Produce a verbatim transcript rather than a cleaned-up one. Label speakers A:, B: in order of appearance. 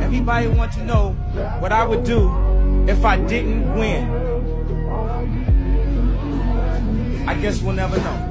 A: Everybody wants to know what I would do if I didn't win. I guess we'll never know.